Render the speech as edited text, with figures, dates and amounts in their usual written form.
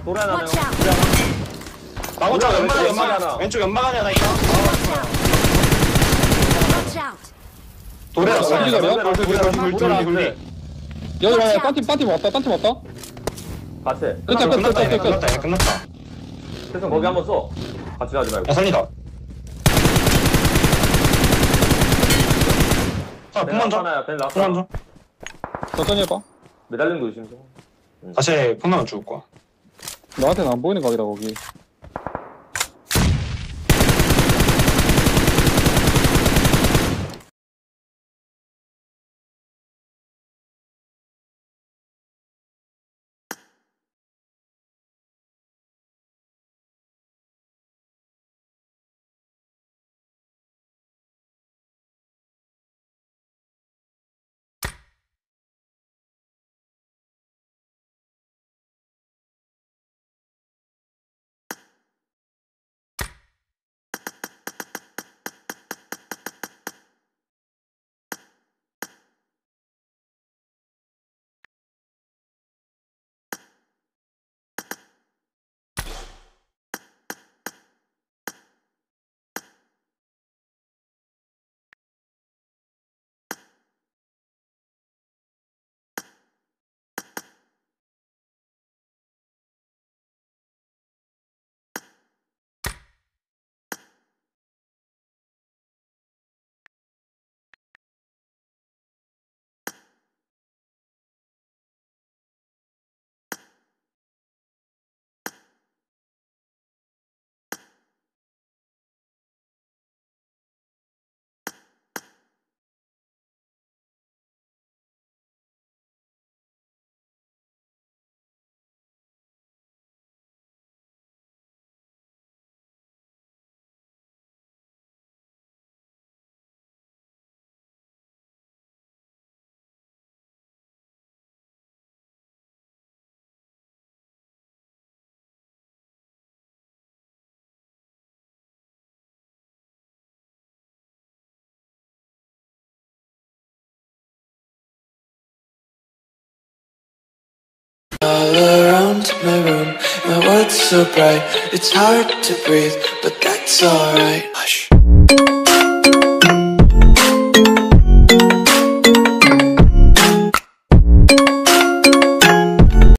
돌에 하나. 나오자 연막 왼쪽 연막 안에 하나 있다. 돌에 왔어. 돌리. 여기 와야 딴팀 왔다. 같이. 끝났다. 태성 거기 한번 써. 같이 가지 말고. 야 선이다. 풍만 줘. 풍만 줘. 천천히 해봐. 매달리는 거 조심해. 다시 풍나면 죽을 거야. 나한테는 안 보이는 각이다 거기. All around my room, my world's so bright, it's hard to breathe, but that's alright.